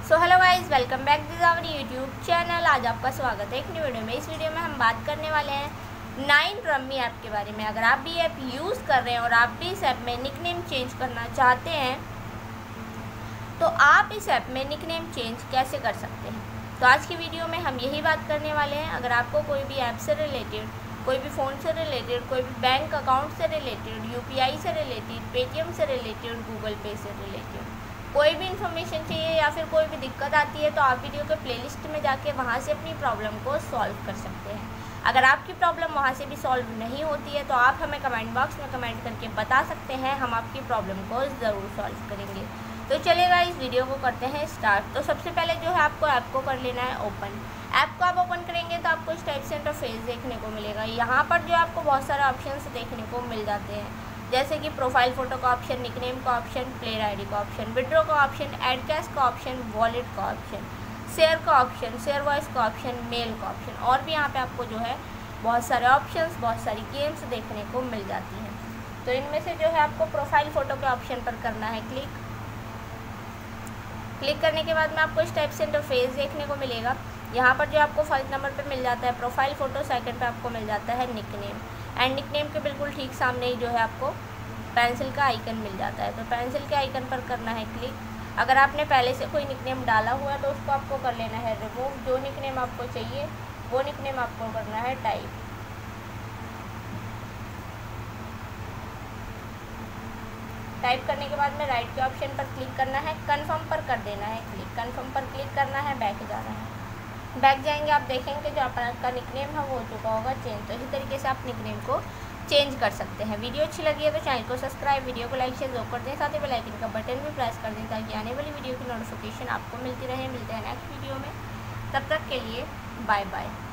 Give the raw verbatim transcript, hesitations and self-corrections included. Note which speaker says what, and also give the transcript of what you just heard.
Speaker 1: So hello guys, welcome back this our YouTube channel. आज आपका स्वागत है एक न्यू वीडियो में। इस वीडियो में हम बात करने वाले हैं नाइन रम्मी ऐप के बारे में। अगर आप भी ऐप यूज़ कर रहे हैं और आप भी इस ऐप में निकनेम चेंज करना चाहते हैं तो आप इस ऐप में निकनेम चेंज कैसे कर सकते हैं, तो आज की वीडियो में हम यही बात करने वाले हैं। अगर आपको कोई भी ऐप से रिलेटेड, कोई भी फ़ोन से रिलेटेड, कोई भी बैंक अकाउंट से रिलेटेड, यूपीआई से रिलेटेड, पेटीएम से रिलेटेड, गूगल पे से रिलेटेड कोई भी इन्फॉर्मेशन चाहिए या फिर कोई भी दिक्कत आती है तो आप वीडियो के प्लेलिस्ट में जाके वहाँ से अपनी प्रॉब्लम को सॉल्व कर सकते हैं। अगर आपकी प्रॉब्लम वहाँ से भी सॉल्व नहीं होती है तो आप हमें कमेंट बॉक्स में कमेंट करके बता सकते हैं, हम आपकी प्रॉब्लम को ज़रूर सॉल्व करेंगे। तो चलिएगा इस वीडियो को करते हैं स्टार्ट। तो सबसे पहले जो है आपको ऐप को कर लेना है ओपन। ऐप को आप ओपन करेंगे तो आपको इस टाइप से इंटरफेस देखने को मिलेगा। यहाँ पर जो आपको बहुत सारे ऑप्शन देखने को मिल जाते हैं, जैसे कि प्रोफाइल फ़ोटो का ऑप्शन, निकनेम का ऑप्शन, प्लेयर आईडी का ऑप्शन, विड्रॉ का ऑप्शन, ऐड कैश का ऑप्शन, वॉलेट का ऑप्शन, शेयर का ऑप्शन, शेयर वॉइस का ऑप्शन, मेल का ऑप्शन, और भी यहाँ पे आपको जो है बहुत सारे ऑप्शंस, बहुत सारी गेम्स देखने को मिल जाती हैं। तो इनमें से जो है आपको प्रोफाइल फ़ोटो के ऑप्शन पर करना है क्लिक। क्लिक करने के बाद में आपको इस टाइप से इंटरफेस देखने को मिलेगा। यहाँ पर जो आपको फर्स्ट नंबर पर मिल जाता है प्रोफाइल फ़ोटो, सेकंड पे आपको मिल जाता है निकनेम, एंड निकनेम के बिल्कुल ठीक सामने ही जो है आपको पेंसिल का आइकन मिल जाता है। तो पेंसिल के आइकन पर करना है क्लिक। अगर आपने पहले से कोई निकनेम डाला हुआ है तो उसको आपको कर लेना है रिमूव। जो निकनेम आपको चाहिए वो निकनेम आपको करना है टाइप। टाइप करने के बाद में राइट के ऑप्शन पर क्लिक करना है, कन्फर्म पर कर देना है क्लिक। कन्फर्म पर क्लिक करना है, बैक जाना है। बैक जाएंगे आप देखेंगे जो आपका निकनेम है वो हो चुका होगा चेंज। तो इसी तरीके से आप निकनेम को चेंज कर सकते हैं। वीडियो अच्छी लगी है तो चैनल को सब्सक्राइब, वीडियो को लाइक शेयर जरूर कर दें, साथ ही बेल आइकन का बटन भी प्रेस कर दें ताकि आने वाली वीडियो की नोटिफिकेशन आपको मिलती रहे। मिलते हैं नेक्स्ट वीडियो में, तब तक के लिए बाय बाय।